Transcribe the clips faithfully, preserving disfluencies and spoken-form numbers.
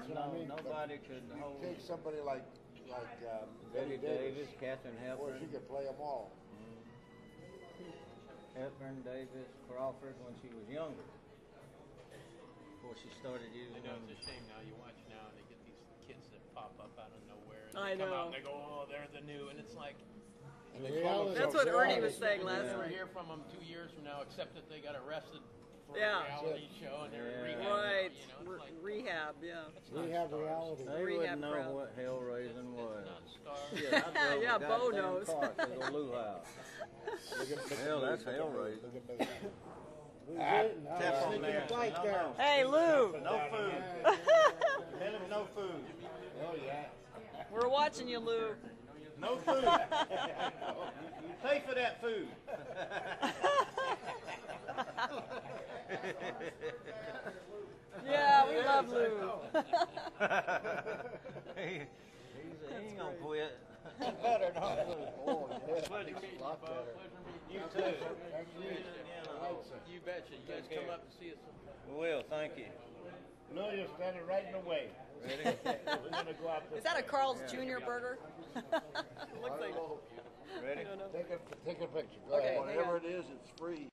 That's what no, I mean. nobody could You hold take somebody like like um, Betty Betty Davis, Davis. Catherine Of course, she Hepburn, could play them all. Hepburn, Davis, Crawford when she was younger. Before she started using. I know it's a shame now. You watch now and they get these kids that pop up out of nowhere. And I they come know. out and they go, oh, they're the new, and it's like. And they call That's themselves what Ernie reality. was saying last You never night. hear from them two years from now, except that they got arrested for Yeah. a reality show and they're in Yeah. rehab. Right. You know, Re- it's like, rehab, yeah. that's not Rehab stars. reality. They Rehab wouldn't know crowd. what hell raising was. It's not stars. Shit, I drove Yeah, a Bo goddamn knows. car to the Lou House. Look at- look at Hell, Lou, that's look at hell Lou, raising. look at Lou. Ah, Now tap he's on sneaking there. a bite No, there. no. Hey, Lou, No food. Tell him no food. Oh yeah. we're watching you, Lou. No food. You pay for that food. Yeah, we love Lou. he, he's, he ain't gonna quit. Better not. Oh yeah. Pleasure meeting you, Lot Bo. better. Pleasure meeting You you. too. You betcha. You guys come up and see us. We will, thank you. No, you're standing right in the way. Ready? We're gonna go out Is that a Carl's Junior burger? Looks like. Ready? I don't know. Take a take a picture. Go Okay, ahead. hang Whatever on. it is, it's free.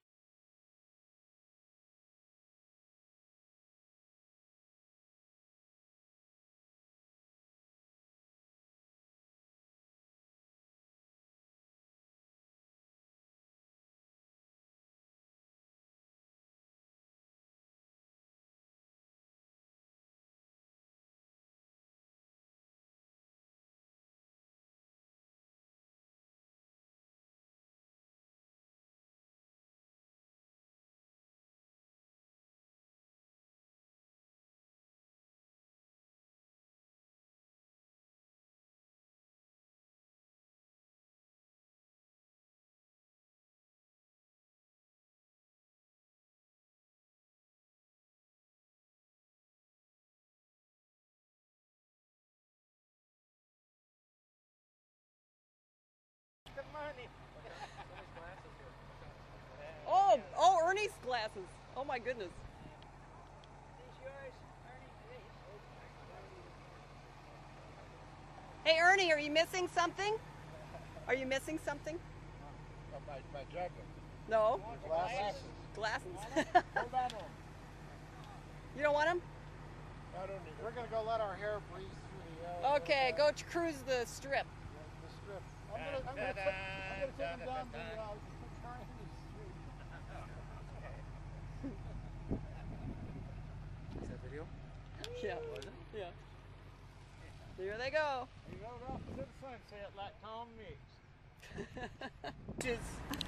Oh, oh, Ernie's glasses. Oh my goodness. Hey, Ernie, are you missing something? Are you missing something? Uh, my, my jacket. No. Glasses. Glasses. Hold on. to 'em. You don't want them? I don't need. We're gonna go let our hair breathe through the. Uh, Okay, go to cruise the strip. The strip. I'm gonna. I'm gonna, put, I'm gonna take them down the. Uh, Triangle Street. Is that video? Yeah. Yeah. Here they go. You rode off into the sunset like Tom Mix. Just.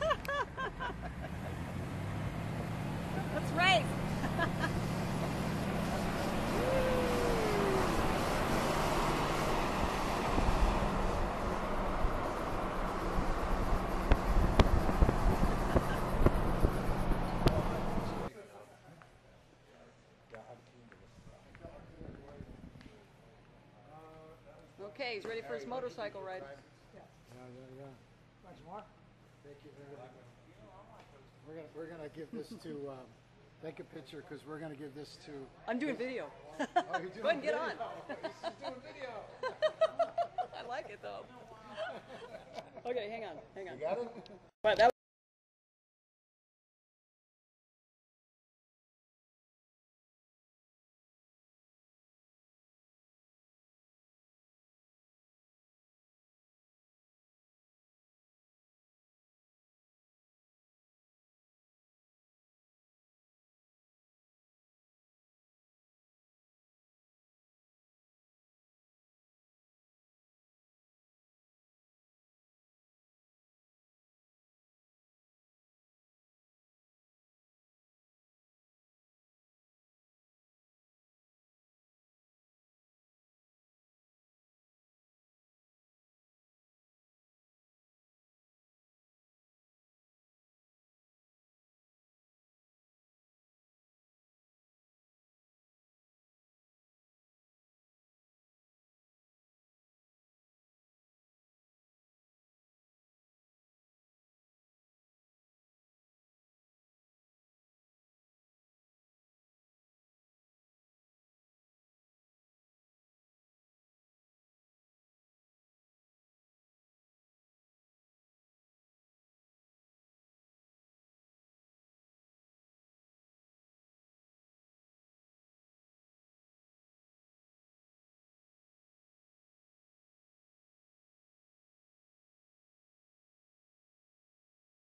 Let's race. Okay, he's ready for his motorcycle ride. Yeah, yeah, yeah. Much more? Thank you very much. We're gonna we're gonna give this to um, take a picture because we're gonna give this to. I'm doing video. Oh, you're doing Go ahead and get video. on. He's doing video. I like it though. Okay, hang on, hang on. You got it? But that